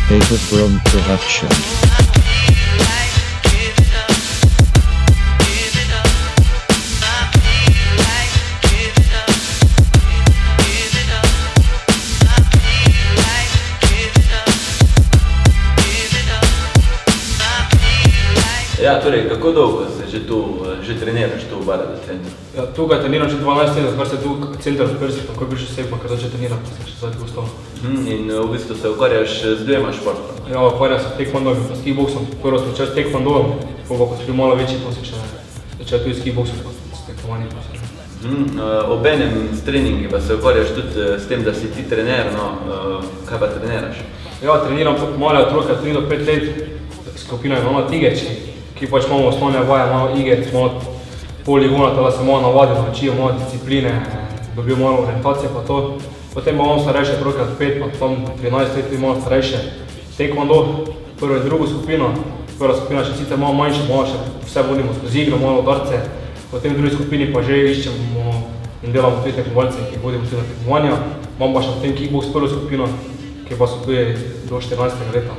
Paperboom Production. Ja, torej, kako dolgo se že treniraš tu v Barada centru? Ja, tukaj treniram že 12 let, kar se tu center odprsi, tako je bil še sejpa, kar začne trenirati, pa se še zdaj tu ostalo. In v bistvu se ukvarjaš z dvema športoma? Ja, ukvarjam se taekwondom in pa s kickboksom. Prvo sem začel s taekwondom, ko sem bil malo večji, pa sem še začel tudi s kickboksom, pa s tekmovanjem. Obenem s treningi pa se ukvarjaš tudi s tem, da si ti trener, no, kaj pa treniraš? Ja, treniram tudi male otroke, 3 do 5 let, skupina je Mama Tigeč, ki pač imamo osnovne vaje, malo iger, malo poligona, da se malo navadijo, naučijo malo discipline, dobijo malo orientacije pa to. Potem imamo starejše otroke od 5, pa tam 13 let tudi malo starejše taekwondo, prvo in drugo skupino. Prva skupina še sicer malo manjša, malo še vse vodimo skozi igro, malo udarce. Potem v drugi skupini pa že iščemo in delamo tudi tekmovalce, ki vodimo tudi na tekmovanja. Imamo pa še potem kickboks prvo skupino, ki pa so tudi do 14. leta.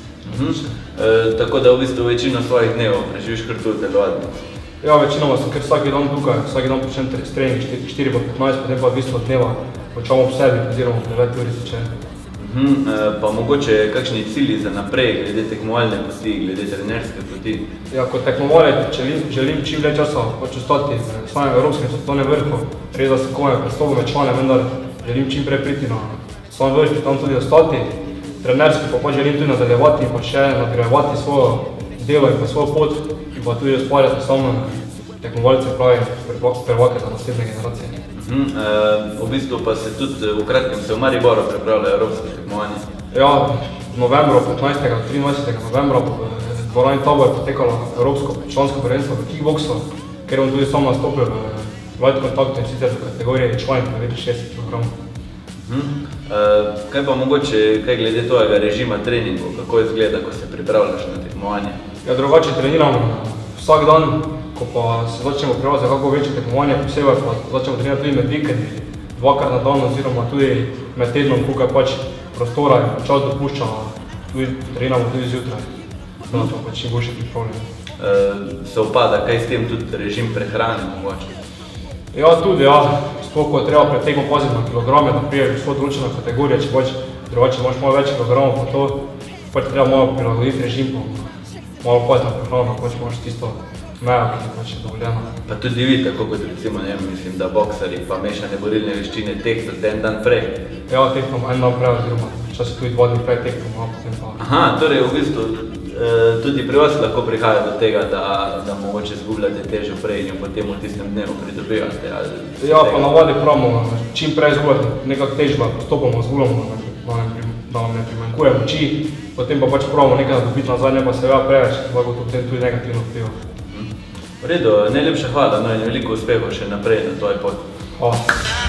Tako da v bistvu večino svojih dnevov preživiš kar tu v telovadnici? Ja, večinoma sem kar vsak dan tukaj, vsak dan počnem trening 4x15, potem pa v bistvu dneva počnem ob sebi, oziroma 9 uri začne. Pa mogoče kakšni cilji za naprej, glede tekmovalne poti, glede trenerske poti? Ja, kot tekmovalec želim čim več časa ostati v samem evropskem svetovnem vrhu. Res da se komaj predstavljam med člane, vendar želim čim prej priti na sam vrh in tam tudi ostati. Trenerski pa želim tudi nadaljevati in pa še nadgrajevati svojo delo in pa svojo pot in pa tudi ustvarjati samo tekmovalce, pravi prvake za naslednje generacije. V bistvu pa se tudi v kratkem se v Mariboru pripravljajo evropske tekmovanje? Ja, v novembru, 15. do 23. novembra v dvorani Tabor potekalo evropsko člansko prvenstvo v kickboksu, ker bom tudi sam nastopil v light kontaktu in sicer v kategoriji članih na 60 kg. Kaj pa mogoče, kaj glede tvojega režima treningov, kako izgleda, ko se pripravljaš na tekmovanje? Ja, drugače treniram vsak dan, ko pa se začnemo pripravljati za kako večje tekmovanje, posebej pa začnemo trenirati tudi med vikendi, dvakrat na dan oziroma tudi med tednom, koliko je pač prostora in čas dopušča, tudi treniramo tudi zjutraj, da smo pač čim boljše pripravljeni. Se upada, kaj s tem tudi režim prehrane mogoče? Ja, tudi ja. Sploh, ko je treba pred tekmo paziti na kilograme, da priješ svojo določeno kategorijo, če pač drugače imaš malo več kilogramov, pa to pač treba malo prilagoditi režim, pa malo paziti na prehrano, pač imaš tisto mejo, ki je pač dovoljena. Pa tudi vi, tako kot recimo, ne mislim, da boksari pa mešane borilne veščine tehtate en dan prej? Ja, tehtamo en dan prej, oziroma včasih tudi 2 dni prej tehtamo, potem pa... Aha, torej v bistvu tudi pri vas lahko prihaja do tega, da mogoče zgubljate težo prej in jo potem v tistem dnevu pridobivate? Ja, pa navadi pravimo čim prej zgubljati nekak težba, postopoma zgubljamo, da nam ne primanjkuje moči, potem pa pač pravimo nekaj dobiti nazaj, ne pa se preveč, lahko to potem tudi negativno vpliva. V redu, najlepša hvala, no in veliko uspehov še naprej na tvoji poti. Hvala.